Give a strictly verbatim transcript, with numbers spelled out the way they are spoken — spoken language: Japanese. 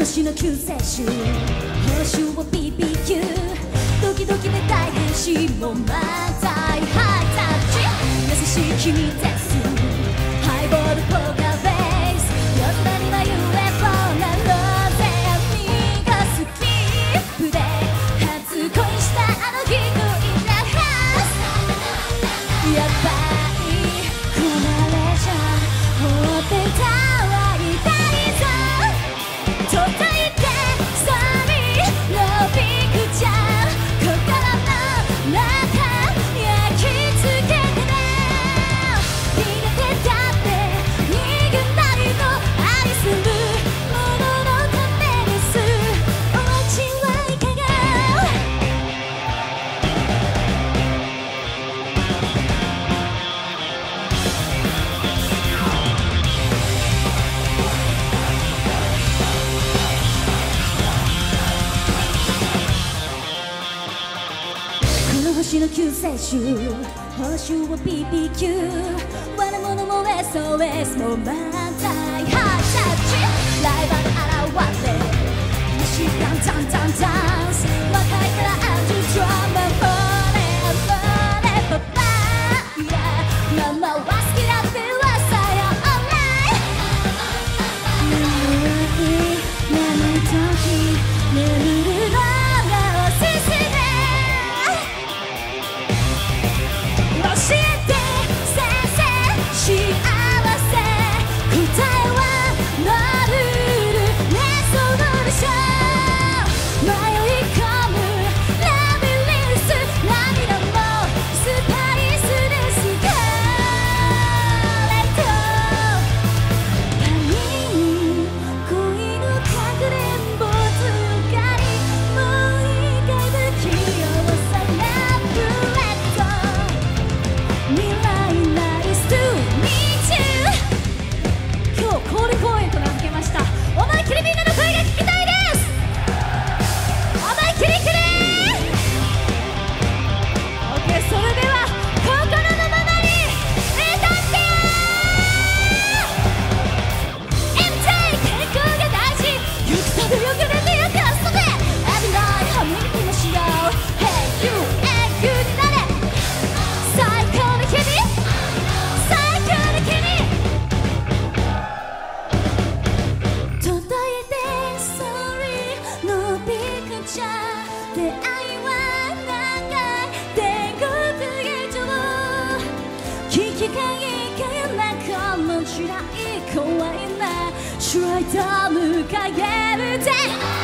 星の救世主報酬を ビービーキュー ドキドキで大変身も漫才ハイタッチ優しい君ですハイボールポーカーフェイス夜空には ユーエフオー なローゼ君が好きプレイ初恋したあの日のインナーハウスやばいこなれちゃ放ってたら痛いぞ届いて Sorry No picture 心の中焼き付けてね逃げてだって逃げないの愛するもののためですお味はいかがこの星の救世主報酬を ビービーキュー 悪者も エスオーエス も漫才ハイタッチライバル現れ西ダンダンダンダンス若いからアンドゥドラマフォーレフォーレパパママは好きだって噂よオンライン眠い時眠るのがおすすめ教えて先生幸せ答えはノールールねソルション迷い込むラビリンス涙もスパイスですカレット他人恋のかくれんぼつかりもう一回不器用さラブレット未来ナイストゥミーチュー今日コール公演と名付けました思いっきりみんなの声が聞きたいです思いっきりくれー OK それでは心のままに歌ってよー エムジェー 健康が大事よく食べよく寝てよく遊べ Every night 歯磨きもしよう Hey you and you になれ最高の日に最高の日に届いて Sorry No picture 出会いは長い天国劇場危機感いかやなこの地雷怖いな Try to 迎えるぜ